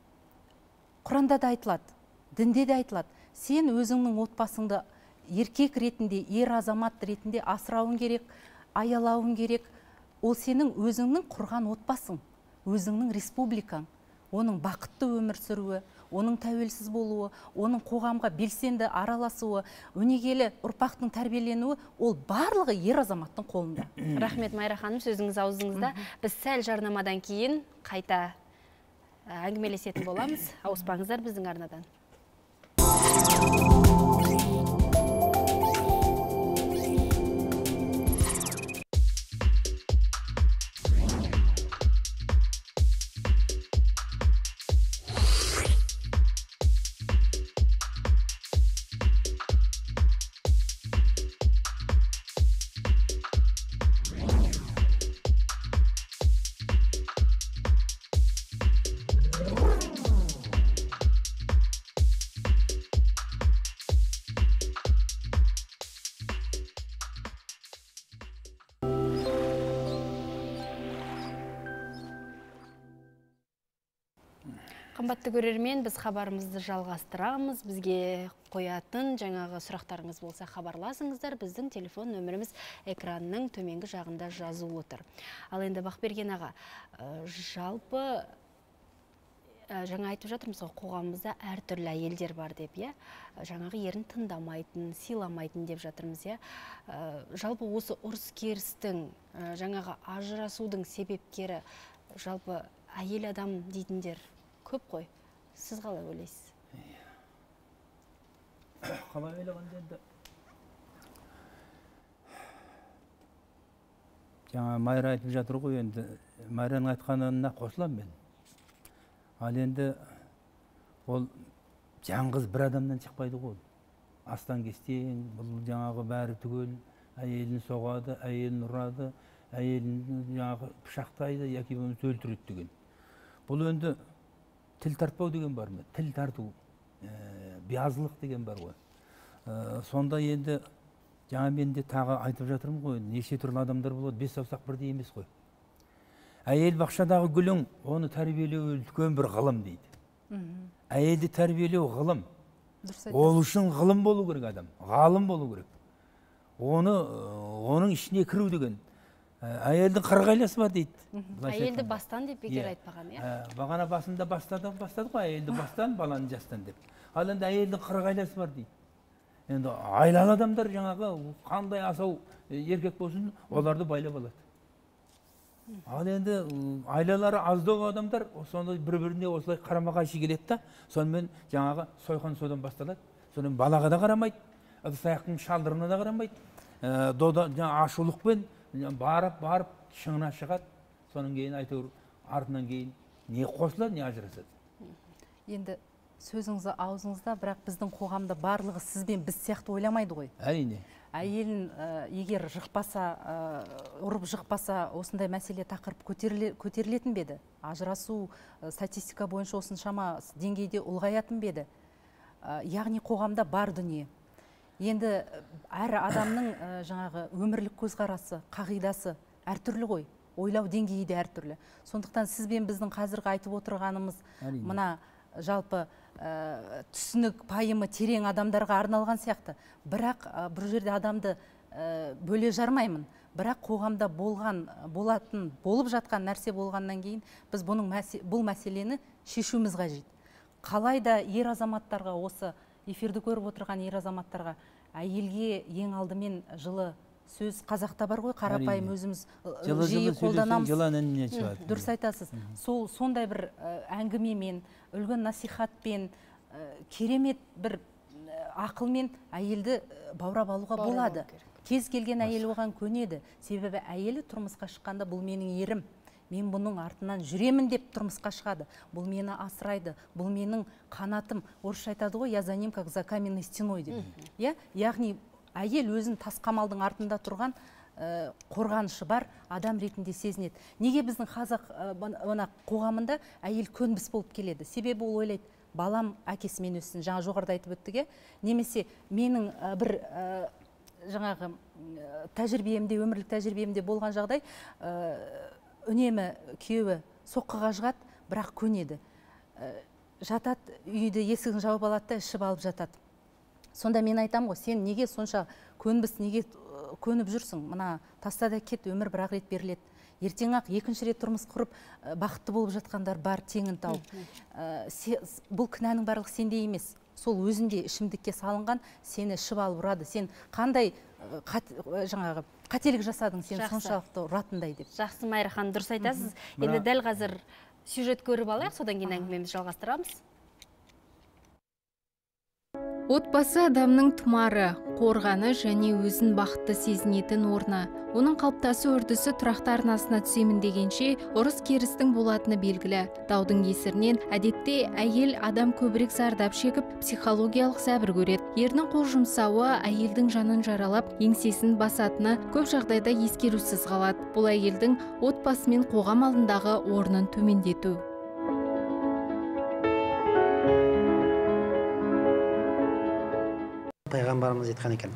Speaker 3: Құранда да айтылады, дінде де айтылады. Сен өзіңнің отбасыңды еркек ретінде, ер азамат ретінде асырауың керек, аялауың керек. Ол сенің өзіңнің құрған отбасың, өзіңнің республикаң. Оның бақытты өмір сүруі, оның тәуелсіз болуы, оның қоғамға белсенді араласуы, өнегелі ұрпақтың тәрбиеленуі, ол барлығы ер азаматтың қолында.
Speaker 1: Рахмет, Майра ханым, сөзіңіз аузыңызда. Біз сәл жарнамадан кейін қайта әңгімелесетін боламыз. Ауыспаңыздар біздің арнадан. Қымбатты көрермен, біз хабарымызды жалғастырамыз. Бізге қоятын жаңағы сұрақтарыңыз болса хабарласыңыздар. Біздің телефон нөміріміз экранның төменгі жағында жазулы отыр. Ал енді Бақберген аға, жалпы жаңа айтып жатырмыз ғой, қоғамымызда әртүрлі әйелдер бар деп, иә? Жаңағы ерін тыңдамайтын, сыйламайтын деп жатырмыз, иә? Жалпы осы ұрыс керістің, жаңағы ажырасудың себепкері жалпы әйел адам дейтіндер көп қой. Сіз қалай ойлайсыз?
Speaker 2: Қалай ойлағанда енді жаңа Майра айтып жатыр ғой, енді Майраның айтқанына қосыламын мен. Ал енді ол жаңғыз бір адамнан шықпайды ғой. Астан кестен, бұл жаңағы бәрі түгел, әйелін соғады, әйелін ұрады, әйелін жаңағы пышақтайды, яки оны өлтіреді деген. Бұл енді тіл тартпау деген бар ма? Тіл тарту, биязылық деген бар ғой. сонда енді жаңа мен де тағы айтып жатырмын ғой, неше түрлі адамдар болады, бес саусақ бірдей емес қой. Әйел бақшадағы гүлің, оны тәрбиелеу үлкен бір ғылым дейді. Әйелді тәрбиелеу ғылым. Ол үшін ғылым болу керек адам, ғалым болу керек. Оны, оның ішіне кіру деген. Әйелдің қырық айласы бар дейді.
Speaker 1: Әйелді бастан деп бекер айтпаған, иә?
Speaker 2: Бағана басында бастады ғой, әйелді бастан, баланы жастан деп. Ал енді әйелдің қырық айласы бар дейді. Енді айлалы адамдар жаңағы қандай асау еркек болсын, оларды байлап алады. Ал енді айлалары аздау адамдар сонда бір-біріне осылай қарама-қайшы келеді да, сонымен жаңағы сойқан содан басталады. Содан балаға да қарамайды, ыдыс-аяқтың шалдырына да қарамайды. Дода ашулықпен барып барып шыңына шығады. Соның кейін әйтеуір артынан кейін не қосылады, не ажырасады.
Speaker 3: Енді сөзіңізді аузыңызда, бірақ біздің қоғамда барлығы сіз бен біз сияқты ойламайды ғой.
Speaker 2: Әрине.
Speaker 3: Әйелін егер жықпаса, ұрып жықпаса, осындай мәселе тақырып көтерілетін беді. Ажырасу статистика бойынша осыншама деңгейде ұлғаятын беді. Яғни қоғамда бар дүние. Енді әр адамның жаңағы өмірлік көзқарасы, қағидасы әртүрлі ғой. Ойлау деңгейі де әртүрлі. Сондықтан сіз бен біздің қазіргі айтып отырғанымыз мына жалпы түсінік пайымы терең адамдарға арналған сияқты. Бірақ бір жерде адамды бөле жармаймын. Бірақ қоғамда болған, болатын, болып жатқан нәрсе болғаннан кейін біз бұның бұл мәселені шешуіміз қажет. Қалайда ер азаматтарға, осы эфирді көріп отырған ер азаматтарға әйелге ең алдымен жылы сөз, қазақта бар ғой, қарапайым өзіміз жиі қолданамыз. Дұрыс айтасыз. Сол сондай бір әңгімемен, үлгі насихатпен, керемет бір ақылмен әйелді баурап алуға болады. Кез келген әйел оған көнеді. Себебі әйелі тұрмысқа шыққанда бұл менің ерім, мен бұның артынан жүремін деп тұрмысқа шығады. Бұл мені асырайды, бұл менің қанатым. Орысша айтады ғой, я за ним как за каменной стеной деп. Яғни әйел өзін тас қамалдың артында тұрған қорғанышы бар адам ретінде сезінеді. Неге біздің қазақ қоғамында әйел көнбіс болып келеді? Себебі ол ойлайды, балам әкесімен өссін, жаңа жоғарыда айтып өттіге, немесе менің бір жаңағы тәжірибемде, өмірлік тәжірибемде болған жағдай, үнемі күйеуі соққыға жығады, бірақ көнеді. Жатады, үйді есігін жауып алады да ішіп алып жатады. Сонда мен айтам ғой, сен неге сонша көнбіс, неге көніп жүрсің? Мына таста да кет, өмір бір-ақ рет беріледі. Ертең ақ екінші рет тұрмыс құрып бақытты болып жатқандар бар, теңін тауып. Бұл кінәнің барлығы сенде емес. Сол өзінде ішімдікке салынған, сені ішіп алып ұрады. Сен қандай жаңағы қателік жасадың, сен соншалықты ұратындай деп.
Speaker 1: Жақсы, Майра ханым, дұрыс айтасыз. Енді дәл қазір сюжет көріп алайық, содан кейін әңгімемізді жалғастырамыз.
Speaker 6: Отбасы адамның тұмары, қорғаны және өзін бақытты сезінетін орны. Оның қалыптасу үрдісі тұрақты арнасына түсемін дегенше, ұрыс керістің болатыны белгілі. Даудың кесірінен әдетте әйел адам көбірек зардап шегіп, психологиялық зәбір көреді. Ердің қол жұмсауы әйелдің жанын жаралап, еңсесін басатыны көп жағдайда ескерусіз қалады. Бұл әйелдің отбасы мен қоғам алдындағы орнын төмендету.
Speaker 9: Пайғамбарымыз айтқан екен,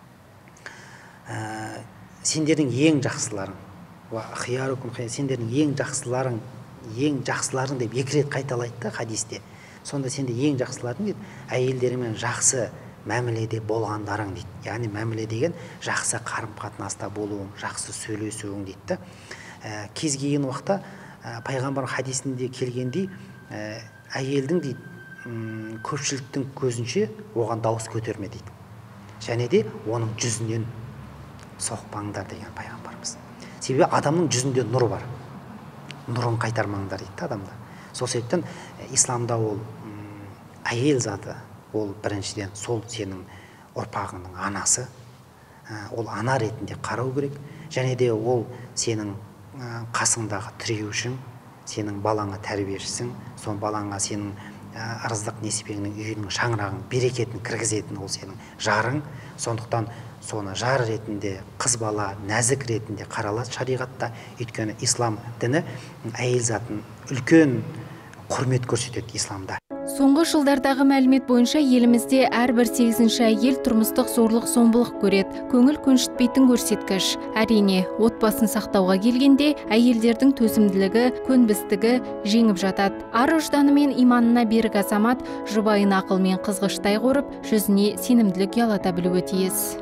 Speaker 9: сендердің ең жақсыларың, сендердің ең жақсыларың, ең жақсыларың деп екі рет қайталайды да хадисте. Сонда сенде ең жақсыларың дейді, әйелдерімен жақсы мәміледе болғандарың дейді. Яғни мәміле деген жақсы қарым-қатынаста болуың, жақсы сөйлесуің дейді. Кез келген уақытта пайғамбар хадисінде келгендей, әйелдің дейді, көпшіліктің көзінше оған дауыс көтерме дейді. Және де оның жүзінен соқпаңдар деген пайғамбарымыз. Себебі адамның жүзінде нұр бар. Нұрын қайтармаңдар дейді адамда. Сол себептен исламда ол әйел заты, ол біріншіден сол сенің ұрпағыңның анасы. Ол ана ретінде қарау керек. Және де ол сенің қасыңдағы тіреушің, сенің балаңа тәрбиешісің, сол балаңа сенің ырыздық несібеңнің үйінің шаңырағын, берекетін кіргізетін ол сенің жарың. Сондықтан соны жар ретінде, қыз бала нәзік ретінде қаралады шариғатта. Өйткені ислам діні әйел затын үлкен құрмет көрсетеді исламда.
Speaker 6: Соңғы жылдардағы мәлімет бойынша елімізде әрбір сегізінші әйел тұрмыстық зорлық зомбылық көреді. Көңіл көншітпейтін көрсеткіш. Әрине, отбасын сақтауға келгенде әйелдердің төзімділігі, көнбістігі жеңіп жатады. Ар ұжданы мен иманына берік азамат жұбайын ақылмен қызғыштай қорып, жүзіне сенімділік ұялата білуі тиіс.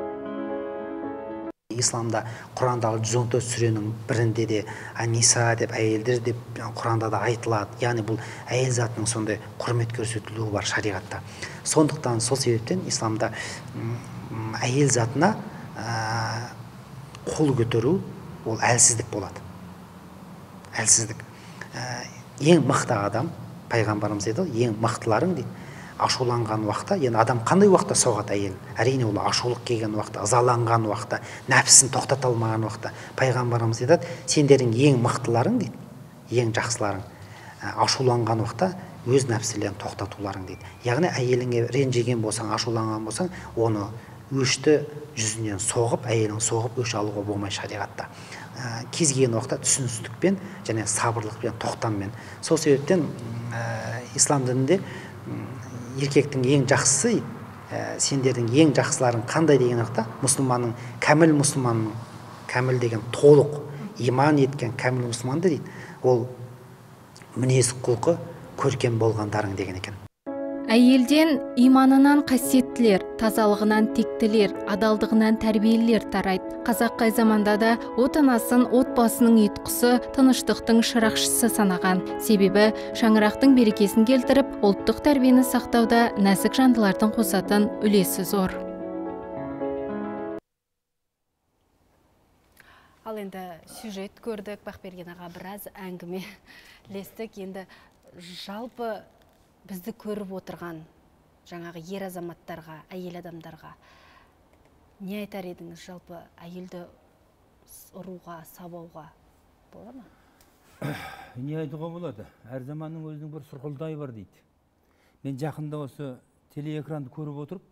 Speaker 9: Исламда Құрандағы жүз он төрт сүренің бірінде де Аниса деп, әйелдер деп Құранда да айтылады. Яғни бұл әйел затының сондай құрмет көрсетілуі бар шариғатта. Сондықтан сол себептен исламда әйел затына қол көтеру ол әлсіздік болады. Әлсіздік. Ең мықты адам, пайғамбарымыз дейді, ең мықтыларың дейді. Ашуланған уақытта, енді адам қандай уақытта соғады әйелін? Әрине ол ашулық келген уақытта, ызаланған уақытта, нәпсісін тоқтата алмаған уақытта. Пайғамбарымыз айтады, сендердің ең мықтыларың дейді, ең жақсыларың ашуланған уақытта өз нәпсілерін тоқтатуларың дейді. Яғни әйеліңе ренжіген болсаң, ашуланған болсаң, оны өшті жүзінен соғып, әйелін соғып өш алуға болмай шариғатта. Кез келген уақытта түсіністікпен және сабырлықпен, тоқтаммен. Сол себептен ислам дінінде еркектің ең жақсысы, сендердің ең жақсыларың қандай деген уақытта мұсылманның, кәміл мұсылманның, кәміл деген толық иман еткен кәміл мұсылманды дейді, ол мінез құлқы көркем болғандарың деген екен.
Speaker 6: Әйелден иманынан қасиеттілер, тазалығынан тектілер, адалдығынан тәрбиелілер тарайды. Қазақ қай заманда да отанасын, отбасының ұйытқысы, тыныштықтың шырақшысы санаған. Себебі шаңырақтың берекесін келтіріп, ұлттық тәрбиені сақтауда нәзік жандылардың қосатын үлесі зор.
Speaker 1: Ал енді сюжет көрдік, Бақберген аға біраз әңгіме лестік. Енді жалпы бізді көріп отырған жаңағы ер азаматтарға, әйел адамдарға не айтар едіңіз? Жалпы әйелді ұруға, сабауға бола ма?
Speaker 2: Не айтуға болады? Әр заманның өзінің бір сұрқылдайы бар дейді. Мен жақында осы телеэкранды көріп отырып,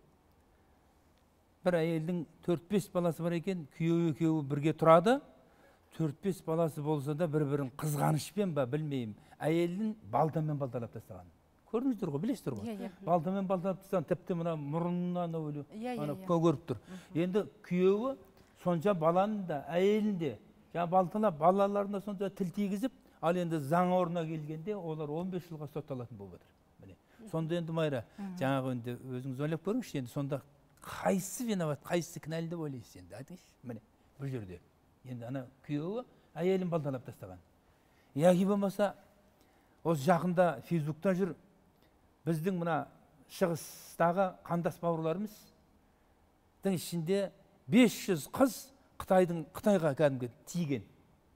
Speaker 2: бір әйелдің төрт бес баласы бар екен, күйеуі екеуі бірге тұрады. төрт бес баласы болса да бір-бірін қызғанышпен ба, білмеймін, әйелін балтамен балталап тастаған. Көрдіңіздер ғой, білесіздер ғой. Балтамен балталап тастаған, тіпті мына мұрнынан өлі, көріп тұр. Енді күйеуі сонша баланы да, әйелін де балталап, балаларына сонша тіл тигізіп, ал енді заң орнына келгенде олар он бес жылға сотталатын болып отыр. Сонда енді Майра, жаңағы енді өзіңіз ойлап көріңізші, енді сонда қайсысы виноват, қайсысы кінәлі деп ойлайсыз енді, айтыңызшы. Міне, бұл жерде. Енді ана күйеуі әйелін балталап тастаған. Яғни болмаса, осы жақында Фейсбукта жүр, біздің мына шығыстағы қандас бауырларымыздың ішінде бес жүз қыз Қытайдың Қытайға кәдімгі тиген.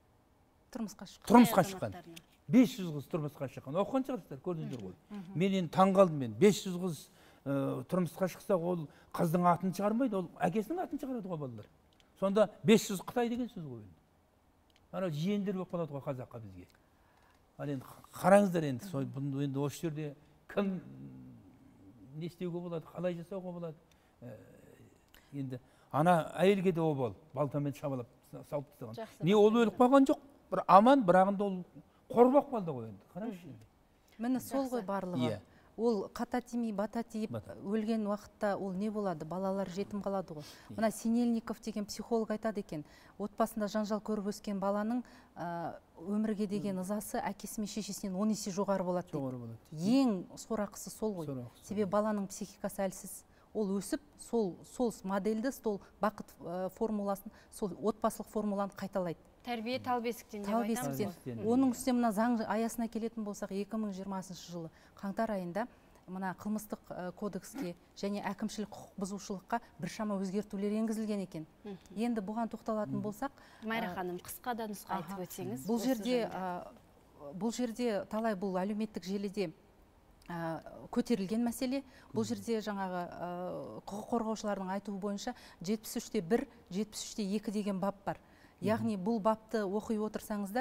Speaker 2: Тұрмысқа шыққан. бес жүз қыз тұрмысқа шыққан. Оқыған шығарсыздар, көрдіңіздер ғой. Мен енді таңғалдым мен. бес жүз қыз тұрмысқа шықса, ол қыздың атын шығармайды, ол әкесінің атын шығарады ғой балалар. Сонда бес жүз Қытай деген сөз ғой. Ана жиендер болып қалады ғой қазаққа бізге. Ал енді қараңыздар енді, енді осы жерде кім не істеуге болады, қалай жасауға болады. Енді ана әйелге де обал, балтамен шабалап салып тастаған. Не ол өліп қалған жоқ, бір аман, бірағында ол қорбақ қалды ғой енді. Қараңызшы.
Speaker 3: Міне сол ғой барлығы. Ол қата тимей, бата тиіп, өлген уақытта ол не болады? Балалар жетім қалады ғой. Мына Синельников деген психолог айтады екен, отбасында жанжал көріп өскен баланың өмірге деген ызасы әкесі мен шешесінен он есе жоғары болады дейді. Ең сорақысы сол ғой. Себебі баланың психикасы әлсіз. Ол өсіп, сол модельді, сол бақыт формуласын, сол отбасылық формуланы қайталайды.
Speaker 1: Тәрбие тал бесіктен деп айтамыз.
Speaker 3: Оның үстіне мына заң аясына келетін болсақ, екі мың жиырмасыншы жылы қаңтар айында мына қылмыстық кодекске және әкімшілік құқық бұзушылыққа біршама өзгертулер енгізілген екен. Енді бұған тоқталатын болсақ,
Speaker 1: Майра ханым, қысқа да нұсқа айтып өтсеңіз.
Speaker 3: Бұл жерде бұл жерде талай бұл әлеуметтік желіде көтерілген мәселе. Бұл жерде жаңағы құқық қорғаушылардың айтуы бойынша жетпіс үште бір, жетпіс үште екі деген бап бар. Яғни бұл бапты оқи отырсаңыздар,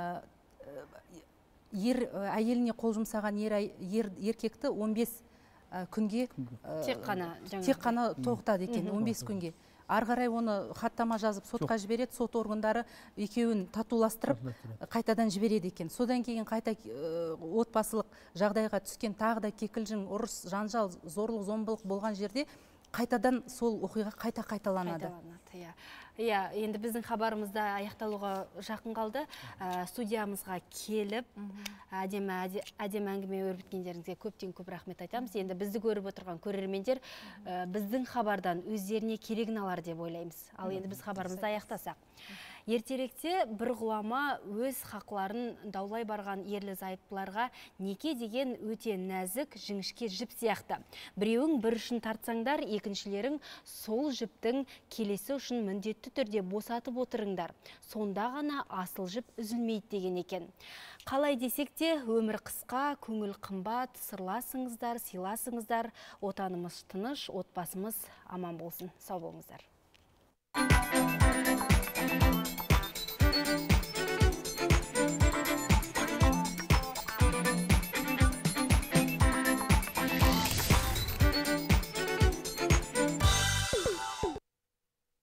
Speaker 3: әйеліне қол жұмсаған еркекті он бес күнге
Speaker 1: тек қана
Speaker 3: тоқтады екен, он бес күнге. ары қарай оны хаттама жазып сотқа жібереді, сот органдары екеуін татуластырып қайтадан жібереді екен. Содан кейін қайта отбасылық жағдайға түскен тағы да кекілжің, ұрыс, жанжал, зорлық, зомбылық болған жерде қайтадан сол оқиға қайта қайталанады.
Speaker 1: Иә, енді біздің хабарымызда аяқталуға жақын қалды. Студиямызға келіп, әдемі әңгіме өрбіткендеріңізге көптен көп рахмет айтамыз. Енді бізді көріп отырған көрермендер біздің хабардан өздеріне керегін алар деп ойлаймыз. Ал енді біз хабарымызды аяқтасақ. Ертеректе бір ғұлама өз хақларын даулай барған ерлі зайыптыларға неке деген өте нәзік, жіңішке жіп сияқты. Біреуің бір үшін тартсаңдар, екіншілерің сол жіптің келесі үшін міндетті түрде босатып отырыңдар. Сонда ғана асыл жіп үзілмейді деген екен. Қалай десек те, өмір қысқа, көңіл қымбат, сырласыңыздар, сыйласыңыздар, отанымыз тыныш, отбасымыз аман болсын. Сау болыңыздар.